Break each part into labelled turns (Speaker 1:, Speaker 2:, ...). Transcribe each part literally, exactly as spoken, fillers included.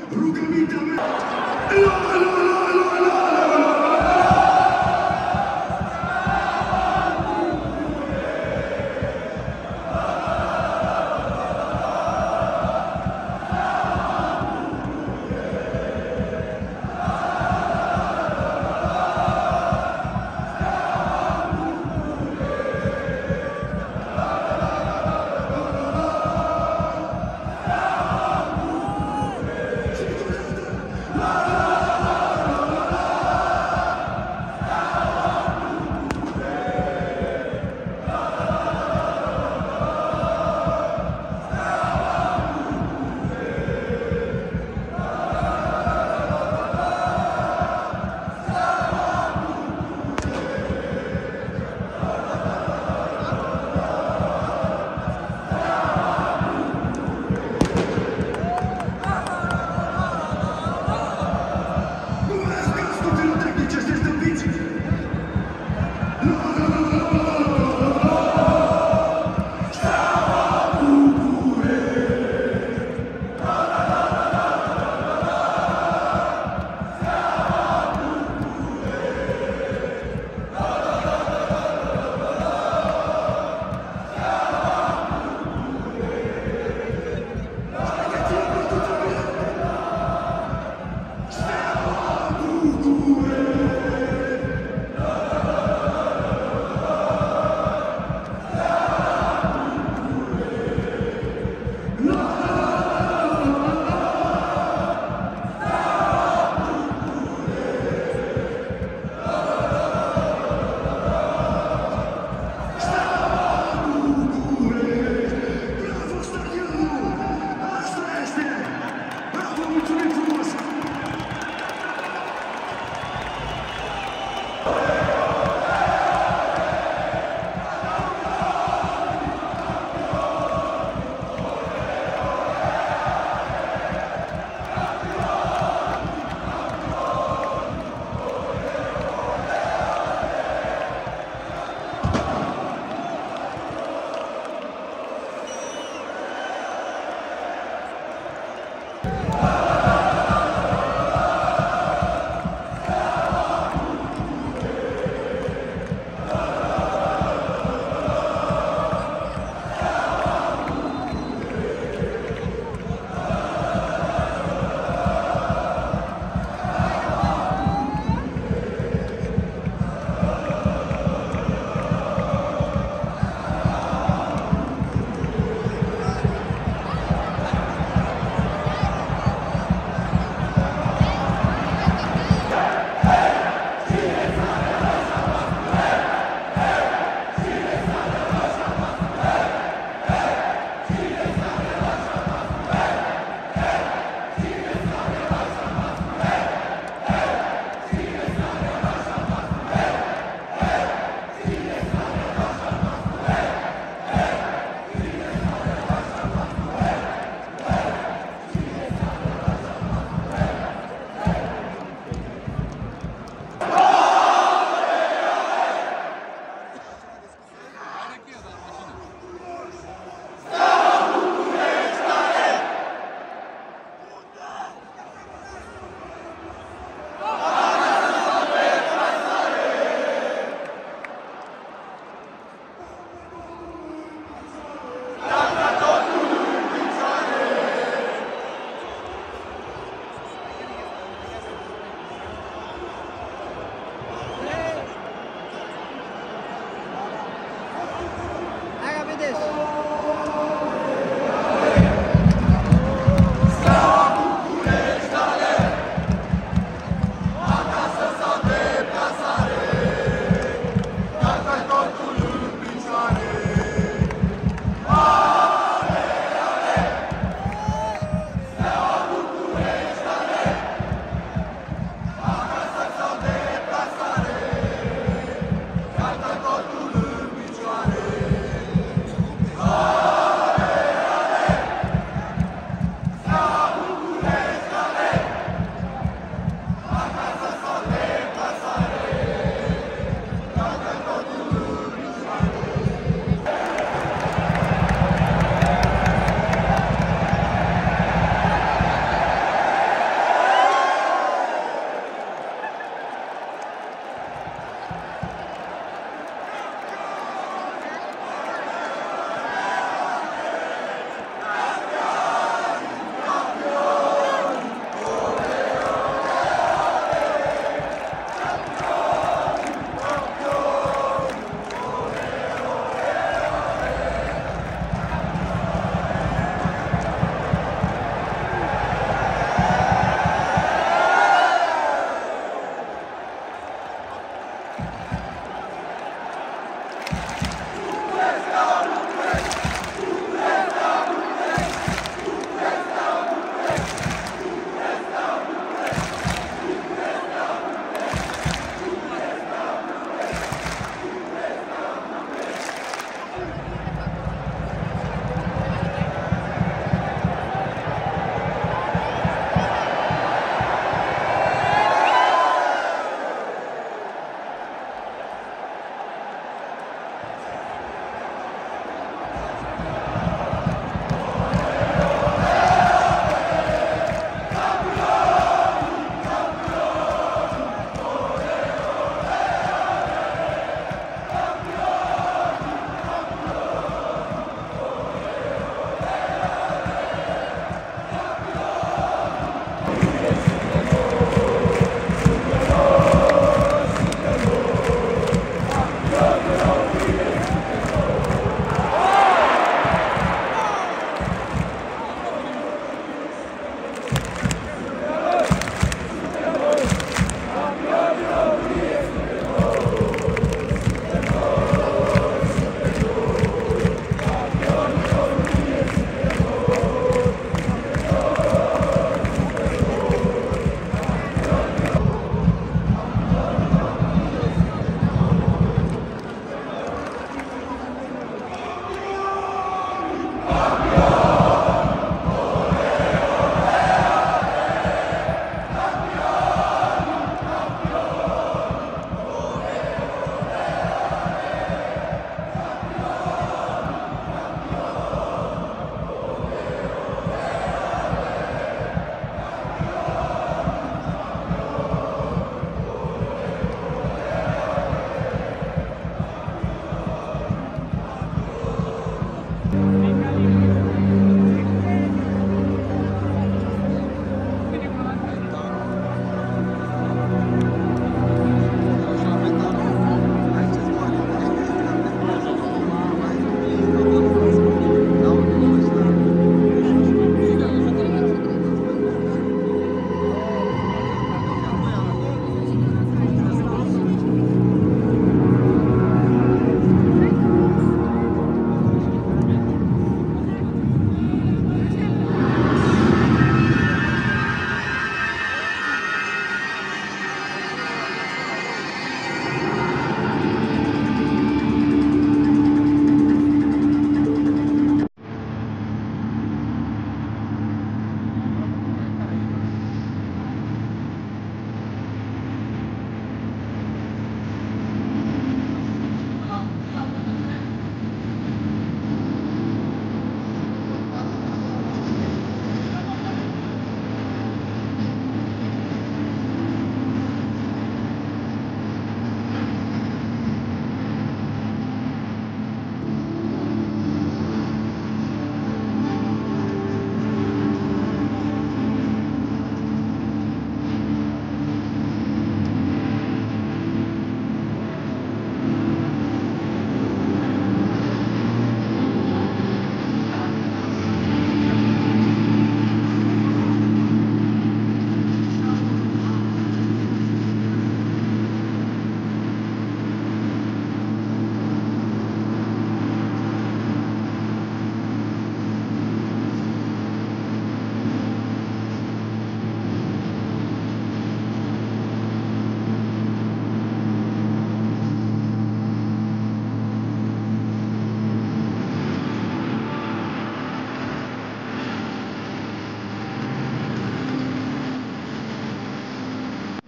Speaker 1: Rugămintea mea! Alo, alo, alo, alo, alo, alo, alo!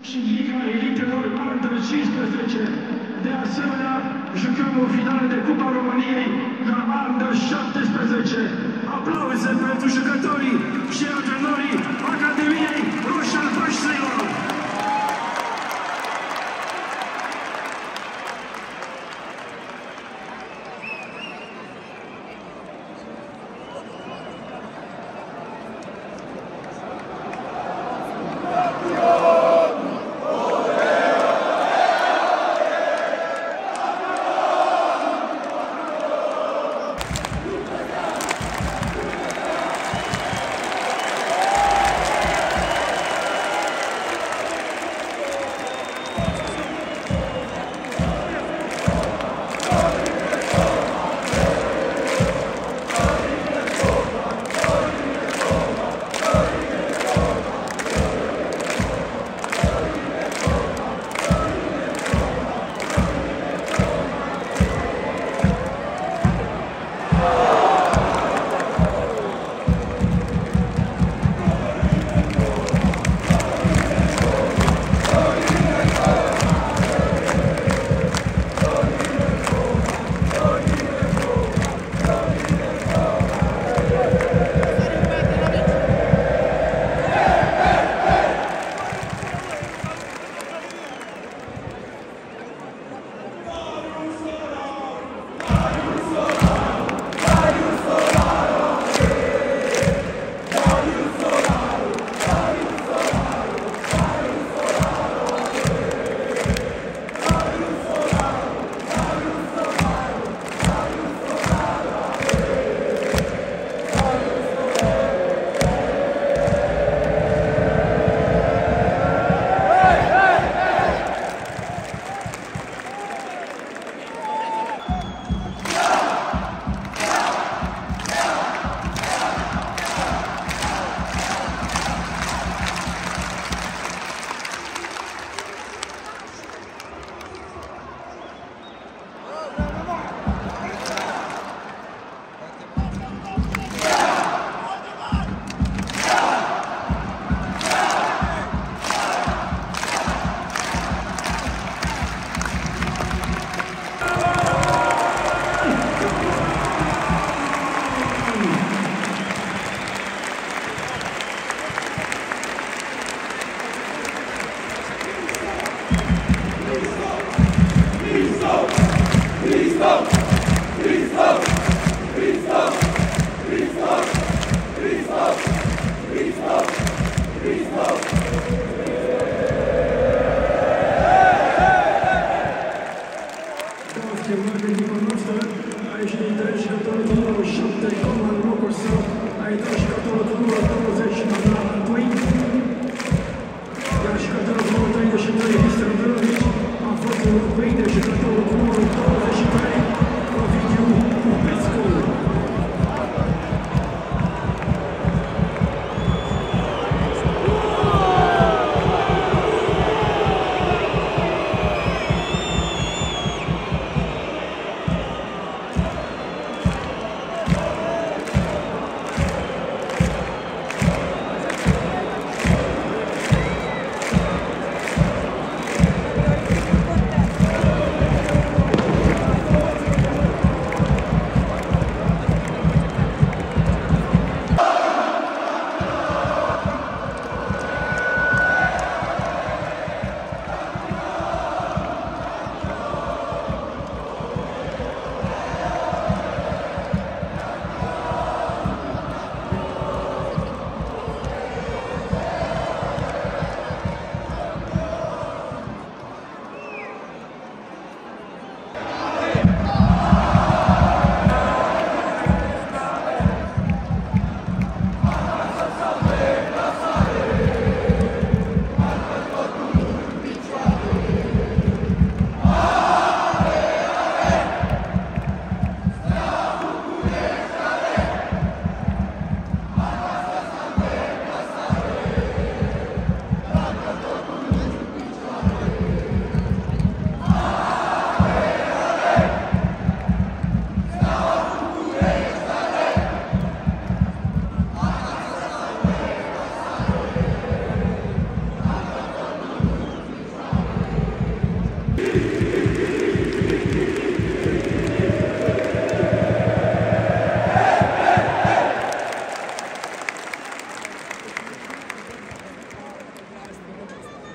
Speaker 1: și Liga Elitelor Under cincisprezece. De asemenea, jucăm o finală de Cupa României la Under șaptesprezece. Aplauze pentru jucătorii și antrenorii Academiei Roș-Albaștrilor!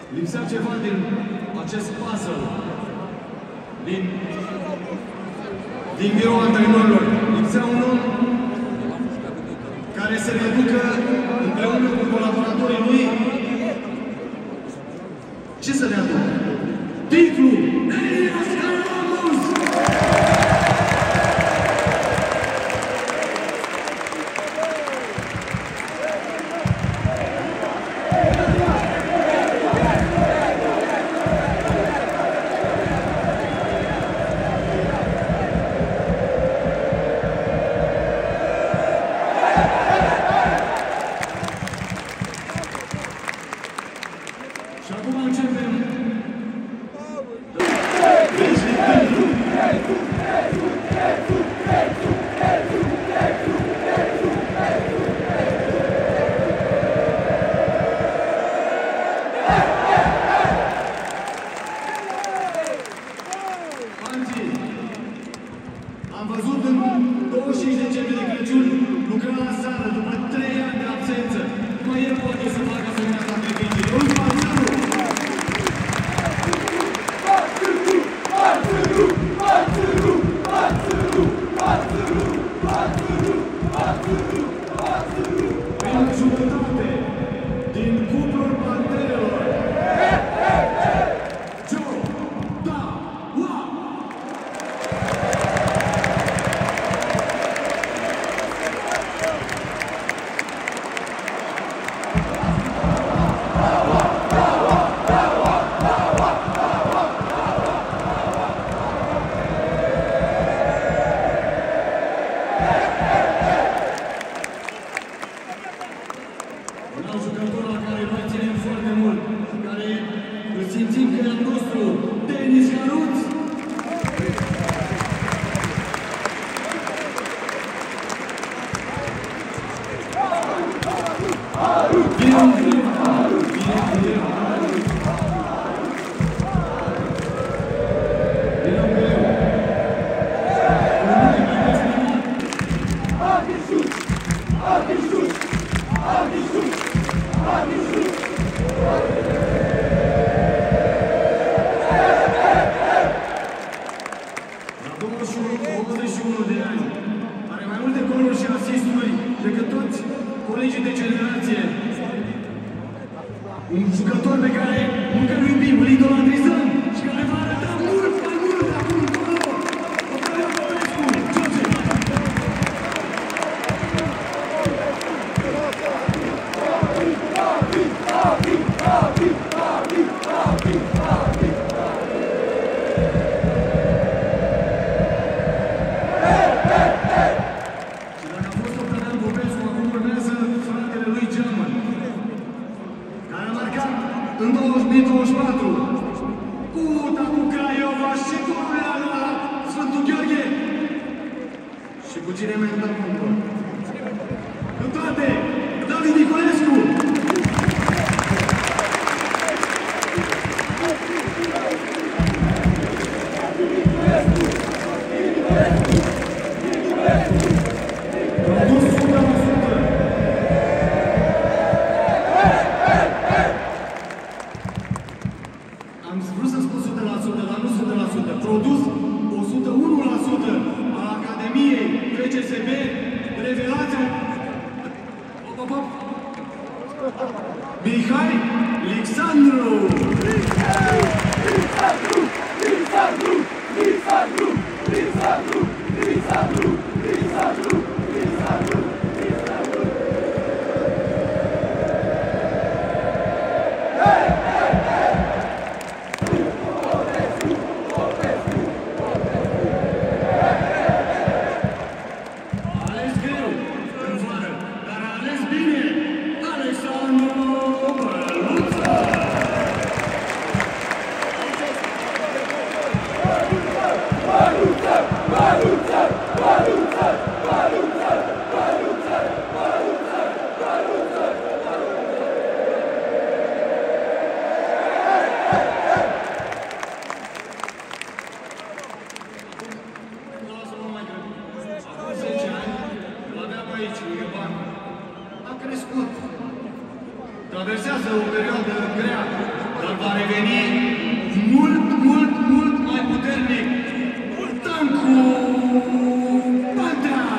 Speaker 1: Lipsea ceva din acest puzzle, din, din biroul antrenorilor. Lipsea un om care să ne ducă împreună cu colaboratorii lui. Ce să ne aducă? Titlul Elias Caramus! Și acum începem. Am văzut în douăzeci și cinci decembrie de Crăciun lucra la sală după trei ani de absență. Numai el poate să facă asemenea sacrificii. Nu-l faceam! Prima jumătate din cuplul Panterelor. Joe, da, wow! Un alt jucător la care noi ținem foarte mult, care îl simțim că e al nostru, Denis Haruț. Bine, bine, bine, bine. Bine, bine. Agișut! Agișut! Agișut! Agișut! La douăzeci și unu de ani, are mai multe goluri și asisturi decât toți colegii de generație. Un jucător pe care încă nu iubim, îl idolatrizăm și care va arăta mult mai mult de acum încolo. Octavian Popescu, George! Și dacă a fost Octavian Popescu, acum urmează fratele lui German, care a marcat în două mii douăzeci și patru cu Tacu Craiova și cu la Sfântul Gheorghe și cu cine mai dăm punctul. În toate, David Nicolescu! Produs o sută la sută. Am vrut să spun o sută la sută, dar nu o sută la sută. Produs o sută unu la sută al Academiei F C S B, revelația Mihai Alexandru! Alexandru! Alexandru! Alexandru! Alexandru! Alexandru! Alexandru! Alexandru! Ales greu în vară, dar a ales bine Alexandru Băluță! Băluță! Băluță! Băluță! Băluță! Băluță! Băluță! Băluță! Lasă-mă mai greu. Acum zece ani, îl aveam aici, lângă bancă. A crescut. Traversează o perioadă grea, dar
Speaker 2: va reveni mult, mult, mult mai puternic. Tancu Pantea!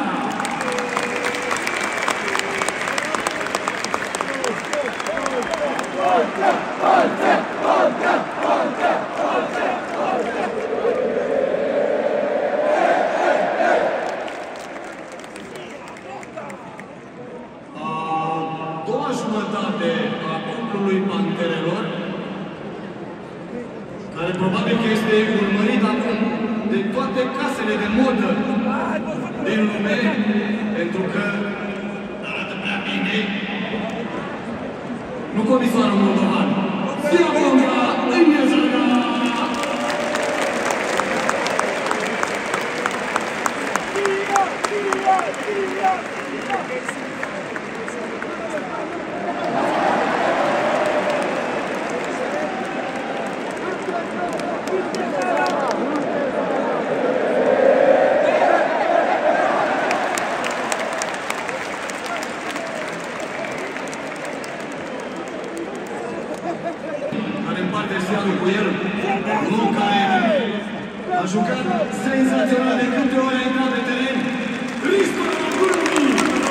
Speaker 2: Pantea! Pantea! Pantea! Pantea! Pantea! A doua jumătate a cuplului Panterelor, care probabil că este urmărit acum de toate casele de modă din lume, pentru că arată prea bine. Nu comisoarul moldovan, Diagonga Înghețana! Care împarte seamă cu el, un om care a jucat senzațional de câte ori a intrat pe teren, Hristo Gurumi!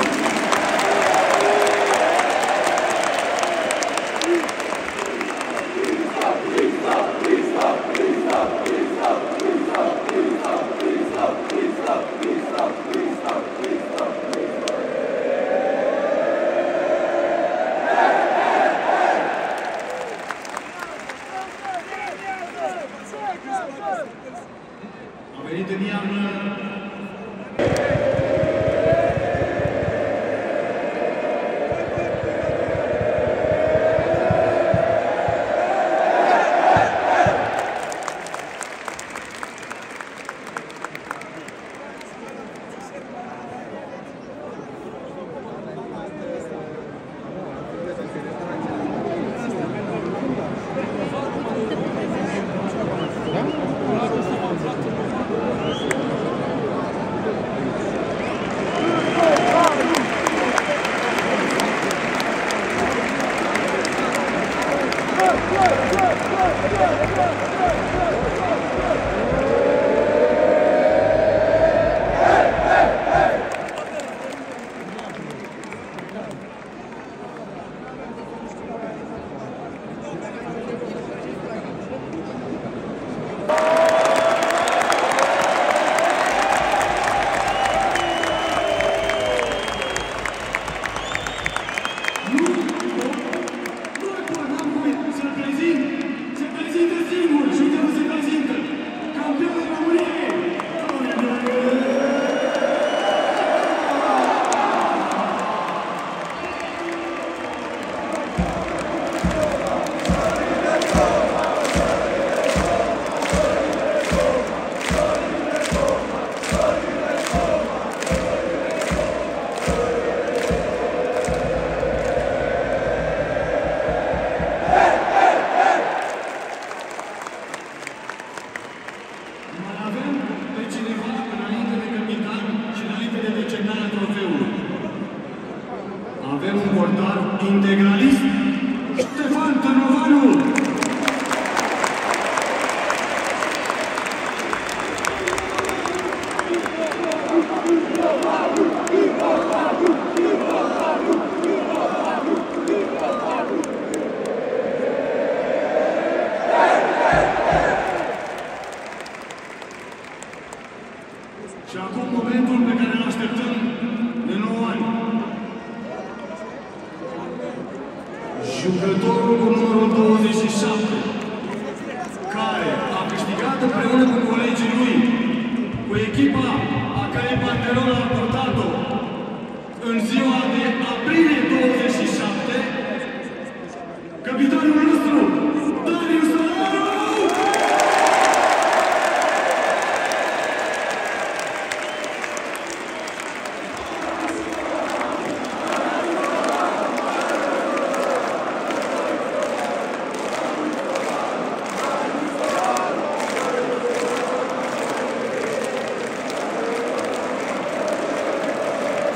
Speaker 2: A venit în iarnă. Avem un portar integralist, Ștefan Tărnovanu! Și acum momentul pe care îl așteptăm de nouă ani. Jucătorul cu numărul douăzeci și șapte, care a câștigat împreună cu colegii lui, cu echipa a cărei Panterol a purtat-o în ziua de aprilie douăzeci și șapte, capitanul nostru, Darius Salaru!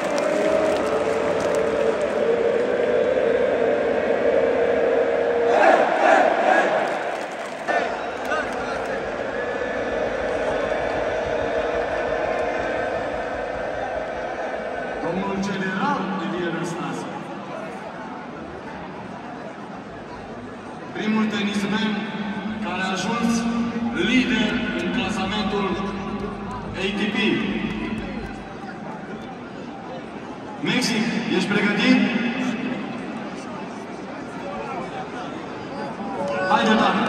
Speaker 3: Hey!
Speaker 2: primul tenismen care a ajuns lider în clasamentul A T P. Mexic, ești pregătit? Haide, tare!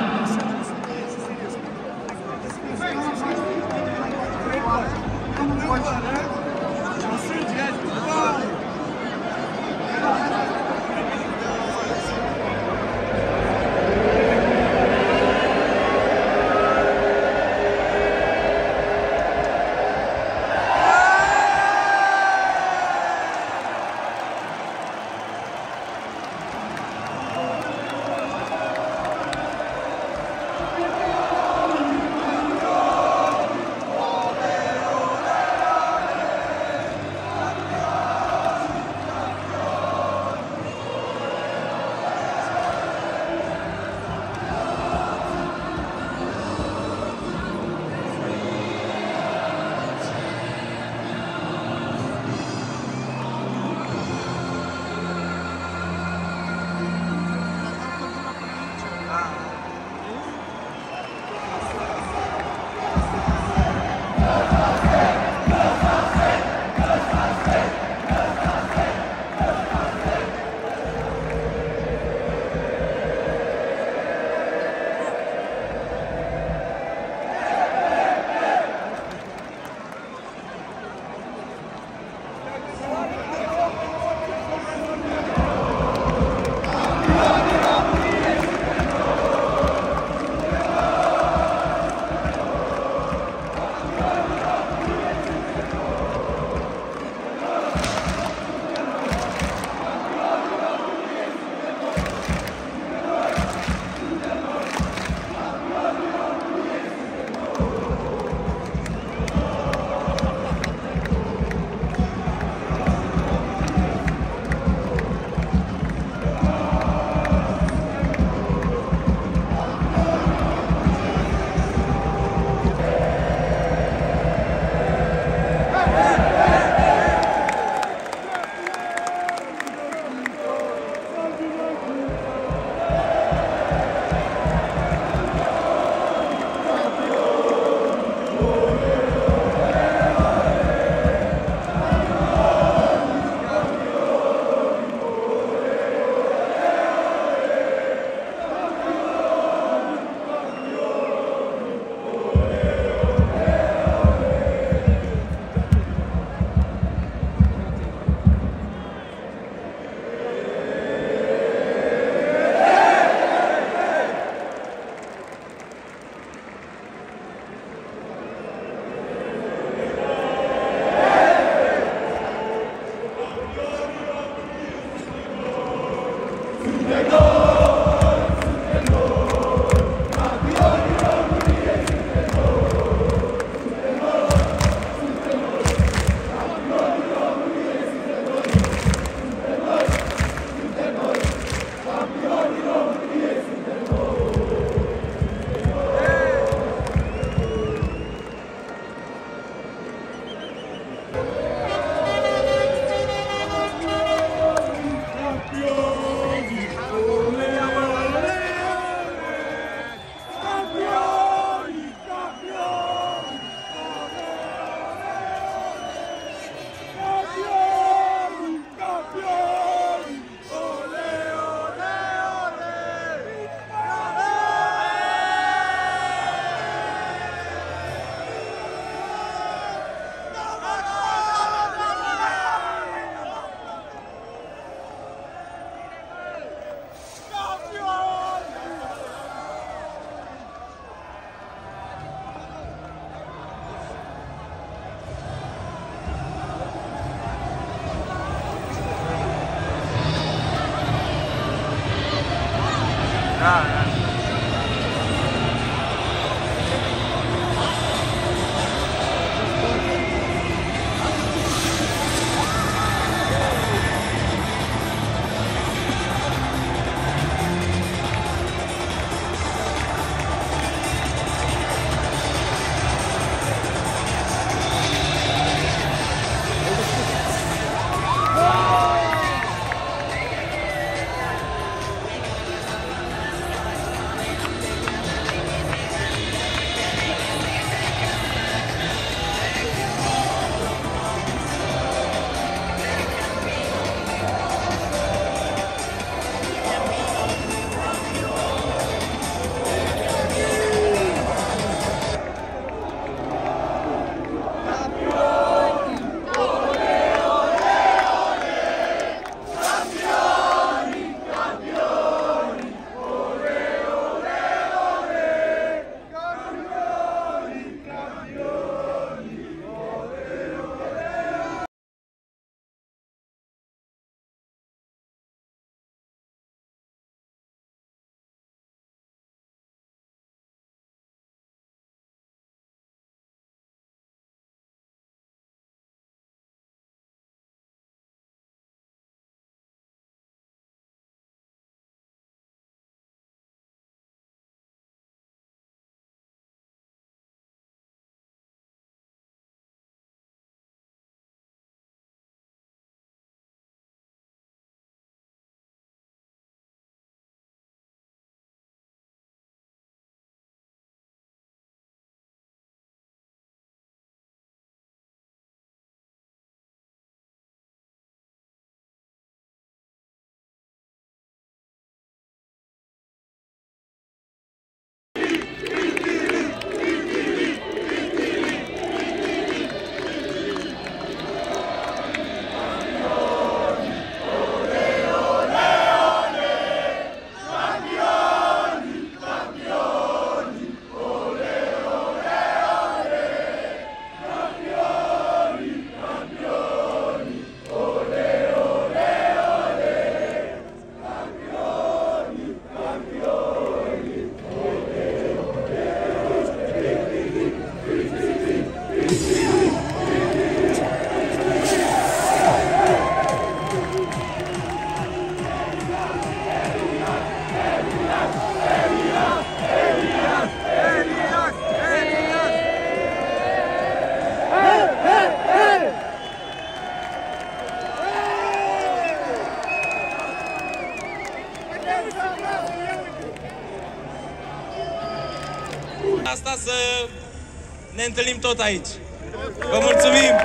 Speaker 3: asta să ne întâlnim tot aici. Vă mulțumim!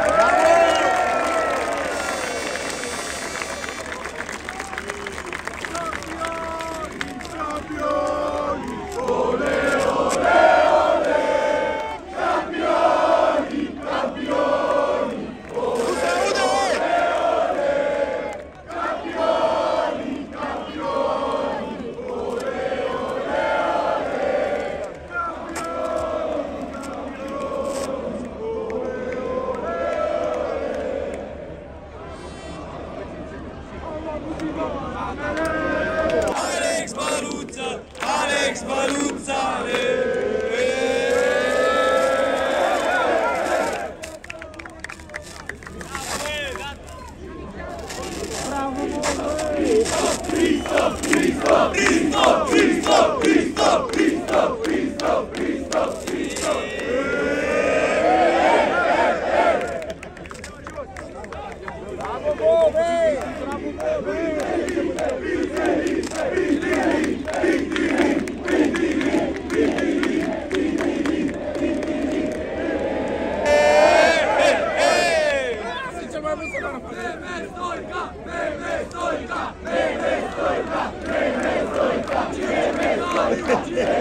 Speaker 3: Alex Băluță! Alex Băluță! Bravo! Cristo! Cristo! Cristo! Cristo! Cristo! Cristo! Cristo! Cristo! Cristo! Cristo! Bravo, Bove! Bravo, Bove! Yeah.